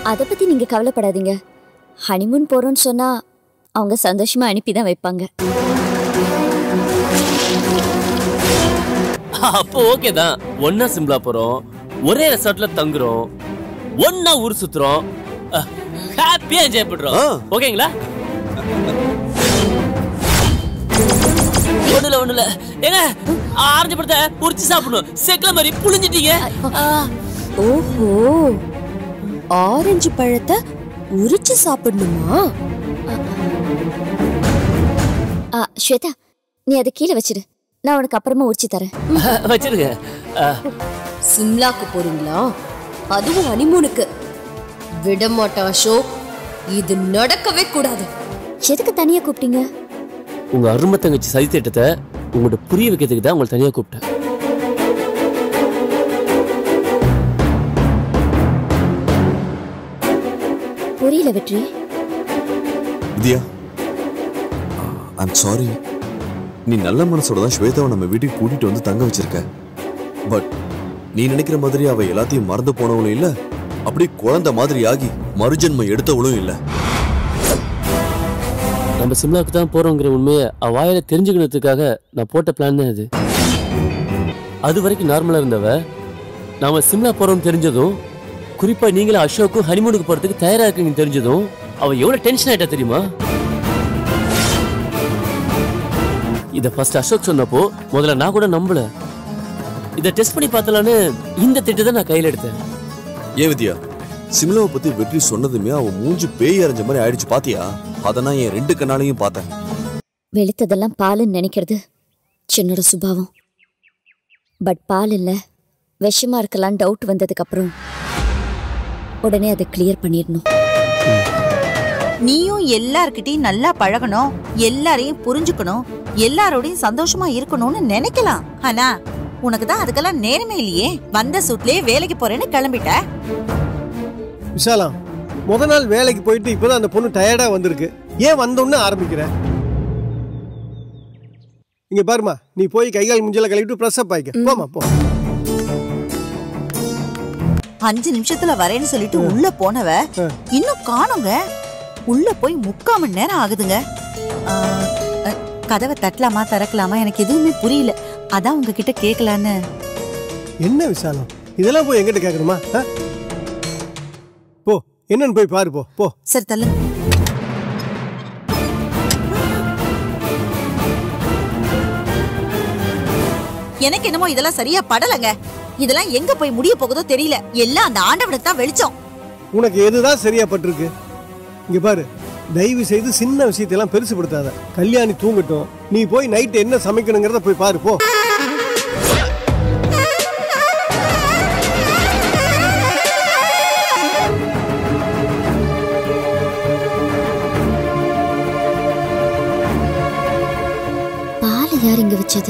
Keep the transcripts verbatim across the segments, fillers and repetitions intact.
அதை பத்தி நீங்க கவலைப்படாதீங்க. ஹனிமூன் போறோம்னு சொன்னா அவங்க சந்தோஷமா அனுப்பிதான் வைப்பாங்க. அப்போ ஓகே தான். ஒன்னா சிம்லா போறோம், ஒரே ரெசார்ட்ல தங்குறோம், ஒன்னா ஊர் சுத்துறோம், ஹாப்பியா என்ஜாய் பண்றோம். ஓகேங்களா? ஒண்ணுல ஒண்ணுல ஏங்க ஆரஞ்சு பழத்தை உரிச்சு சாப்பிடணும். செக்கல மாதிரி புளிஞ்சிட்டீங்க. ஓஹோ, ஆரஞ்சு பழத்தை உரிச்சு சாப்பிடணுமா? ஸ்வேதா, நீ அதை கீழே வச்சிரு, நான் உனக்கு அப்புறமா உரிச்சு தரேன். வச்சிருங்க. சிம்லாக்கு போறீங்களா? அதுவும் ஹனிமூனுக்கு? விடமாட்டா அசோக், இது நடக்கவே கூடாது. எதுக்கு தனியா கூப்பிட்டீங்க? உங்க அருமை தங்கச்சி சதி திட்டத்தை உங்கள்ட்ட புரிய வைக்கிறதுக்கு தான் உங்களை தனியா கூப்பிட்டேன். புரியல வெற்றி. Vidya, I'm sorry. நீ நல்ல மனசோட தான் ஸ்வேதாவை நம்ம வீட்டுக்கு கூட்டிட்டு வந்து தங்க வச்சிருக்க. பட் நீ நினைக்கிற மாதிரி அவ எல்லாத்தையும் மறந்து போனவளும் இல்ல, அப்படி குழந்தை மாதிரி ஆகி மறுஜன்மம் எடுத்தவளும் இல்ல. நம்ம சிம்லாவுக்கு தான் போறோங்கிற உண்மையை அவ வாயில தெரிஞ்சுக்கிறதுக்காக நான் போட்ட பிளான் தான் இது. அது வரைக்கும் நார்மலா இருந்தவ நாம சிம்லா போறோம்னு தெரிஞ்சதும், குறிப்பா நீங்களும் அசோக்கும் ஹனிமூனுக்கு போறதுக்கு தயாரா இருக்கீங்கன்னு தெரிஞ்சதும் அவ எவ்வளவு டென்ஷன் ஆயிட்டா தெரியுமா? இத ஃபர்ஸ்ட் அசோக் சொன்னப்போ முதல்ல நான் கூட நம்பல. இத டெஸ்ட் பண்ணி பார்த்தலான்னு இந்த திட்டத்தை நான் கையில எடுத்தேன். ஏன் வித்யா, சிம்லாவை பத்தி வெற்றி சொன்னதுமே அவன் மூஞ்சி பேய் அரைஞ்ச மாதிரி ஆயிடுச்சு. பாத்தியா? அதை நான் என் ரெண்டு கண்ணாலையும் பார்த்தேன். வெளுத்ததெல்லாம் பாலுன்னு நினைக்கிறது சின்னோட சுபாவம். பட் பால் இல்ல, விஷமா இருக்கலாம் டவுட் வந்ததுக்கு அப்புறம் உடனே அதை கிளியர் பண்ணிடணும். நீயும் எல்லார்கிட்டையும் நல்லா பழகணும், எல்லாரையும் புரிஞ்சுக்கணும், எல்லாரோடையும் சந்தோஷமா இருக்கணும்னு நினைக்கலாம். ஆனா உனக்கு தான் அதுக்கெல்லாம் நேரமே இல்லையே. வந்த சூட்லயே வேலைக்கு போறேன்னு கிளம்பிட்ட. விஷாலா, முத நாள் வேலைக்கு போயிட்டு இப்பதான் அந்த பொண்ணு டயர்டா வந்திருக்கு. ஏன் வந்தோன்னு ஆரம்பிக்கிற? இங்க பாருமா, நீ போய் கைகால் முஞ்சல கழுவிட்டு பிரஸ் அப் ஆயிக்க. போமா போ. அஞ்சு நிமிஷத்துல வரேன்னு சொல்லிட்டு உள்ள போனவ இன்னும் காணுங்க. உள்ள போய் முக்கால் மணி நேரம் ஆகுதுங்க. கதவை தட்டலாமா திறக்கலாமா எனக்கு எதுவுமே புரியல. அதான் உங்ககிட்ட கேட்கலான்னு. என்ன விஷாலம், இதெல்லாம் போய் எங்கிட்ட கேட்கணுமா? போ, என்னன்னு போய் பாரு. போ போ. சரி தள்ளு. எனக்கு என்னமோ இதெல்லாம் சரியா படலங்க. இதெல்லாம் எங்க போய் முடிய போகுதோ தெரியல. எல்லாம் அந்த ஆண்டவனுக்கு தான் வெளிச்சம். உனக்கு எதுதான் சரியா பட்டிருக்கு? இங்க பாரு, தயவு செய்து சின்ன விஷயத்தெல்லாம் பெருசுபடுத்தாத. கல்யாணி தூங்கட்டும், நீ போய் நைட் என்ன சமைக்கணுங்கிறத போய் பாரு. போ. பால் யார் இங்க வச்சது?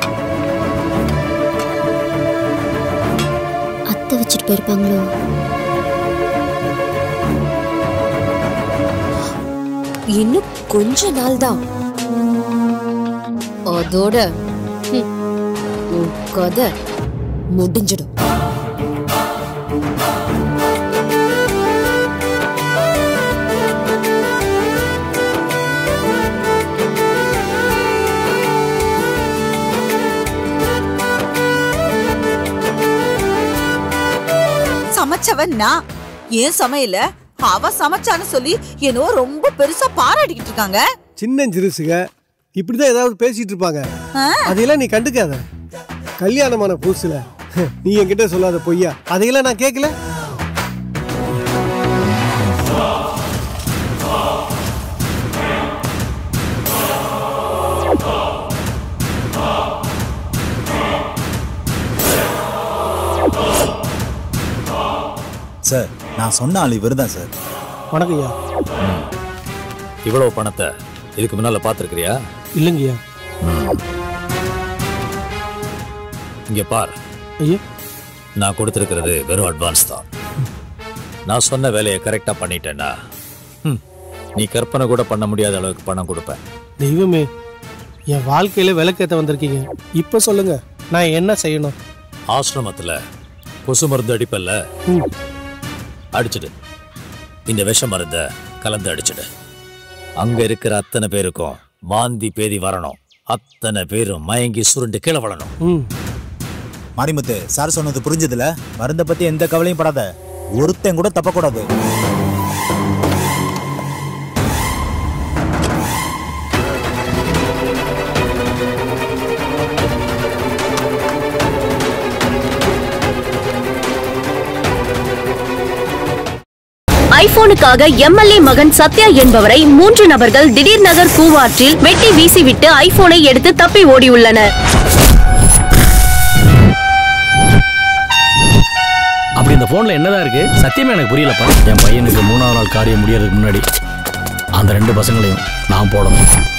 அத்தை வச்சுட்டு போயிருப்பாங்களோ? இன்னும் கொஞ்ச நாள் தான், அதோட கதை முடிஞ்சிடும். சமைச்சவன் நான், ஏன் சமையல அவ சமைச்சான்னு சொல்லி என்னோ ரொம்ப பெருசா பாராட்டிக்கிட்டு இருக்காங்க. சின்ன சிறுசுக இப்படிதான் ஏதாவது பேசிட்டு இருப்பாங்க. அதையெல்லாம் நீ கண்டுக்காத. கல்யாணமான புதுசுல நீ என்கிட்ட சொல்லாத பொய்யா, அதையெல்லாம் நான் கேட்கல. சார், நான் சொன்ன ஆள் இவர் தான் சார். வணக்கம்யா. இவ்வளவு பணத்தை இதுக்கு முன்னால பாத்துருக்கிறியா? இல்லைங்கய்யா. இங்க பார், நான் கொடுத்திருக்கிறது வெறும் அட்வான்ஸ் தான். நான் சொன்ன வேலையை கரெக்டா பண்ணிட்டேன்னா நீ கற்பனை கூட பண்ண முடியாத அளவுக்கு பணம் கொடுப்பேன். தெய்வமே, என் வாழ்க்கையில விளக்கேத்த வந்திருக்கீங்க. இப்ப சொல்லுங்க, நான் என்ன செய்யணும்? ஆசிரமத்துல கொசு மருந்து அடிப்பல்ல, அடிச்சிடு. இந்த விஷ மருந்த கலந்து அடிச்சிடு. அங்க இருக்கிற அத்தனை பேருக்கும் வாந்தி பேதி வரணும். அத்தனை பேரும் மயங்கி சுருண்டு கீழே வளரணும். மாரிமுத்து சார் சொன்னது புரிஞ்சதுல? மருந்தை பத்தி எந்த கவலையும் படாத. ஒருத்தன் கூட தப்பக்கூடாது. ஐபோனுக்காக எம்எல்ஏ மகன் சத்யா என்பவரை மூன்று நபர்கள் திடீர் நகர் கூவாற்றில் வெட்டி வீசிவிட்டு ஐபோனை எடுத்து தப்பி ஓடியுள்ளனர். அப்படி இந்த போன்ல என்னதான் இருக்கு? சத்தியமே எனக்கு புரியலப்பா. என் பையனுக்கு மூணாவது நாள் காரியம் முடியறதுக்கு முன்னாடி அந்த ரெண்டு பசங்களையும் நான் போடணும்.